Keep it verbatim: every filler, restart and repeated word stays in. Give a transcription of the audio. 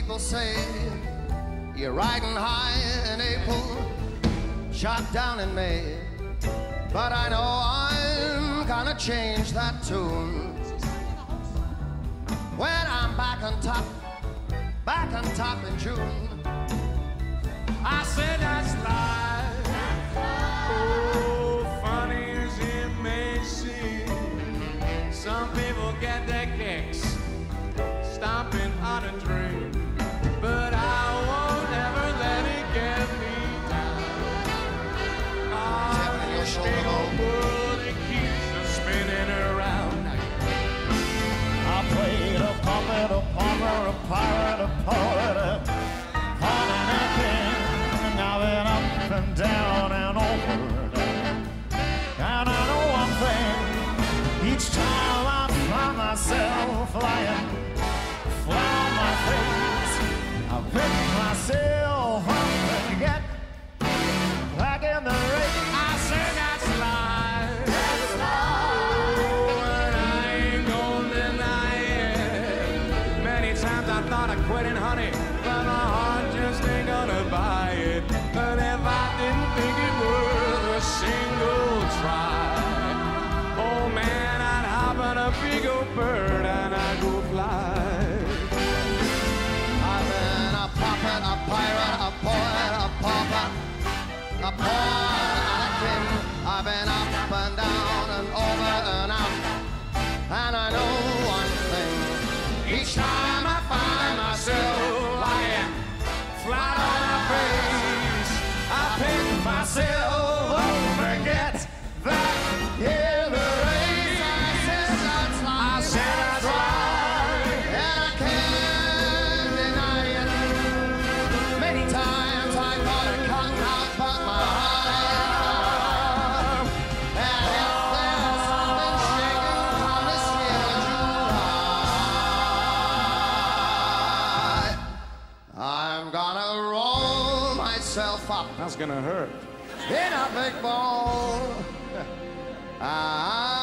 people say you're riding high in April, shot down in May. But I know I'm gonna change that tune when I'm back on top, back on top in June. I said that's life. Oh, funny as it may seem, some people get their kicks stomping on a dream, but I won't ever let it get me down. Oh, this big old world, it keeps us spinning around. I played a puppet, a pauper, a pirate, a poet, a pawn and a king, and I've been up and down and over. And I know one thing, each time I find myself lying flat on my face, I pick myself up and get back in the race. I said that's life. That's life. Oh, and I ain't gonna deny it. Many times I thought of quitting, honey, but my heart just ain't gonna buy it. But if I didn't think it worth a single try, oh man, I'd hop on a big old bird and I'd go fly. I've been a puppet, a pirate, a poet, a pauper, a pawn and a king. I've been up and down and over and out, and I know one thing, each time I find myself lying flat on my face, I pick myself up and get back in the race. I said that's life. I said that's right, and I can't deny it. Many times I thought it come out, but my heart ain't come. And if there's something shaking on this here July, I'm gonna roll myself up. That's gonna hurt. In a big ball. I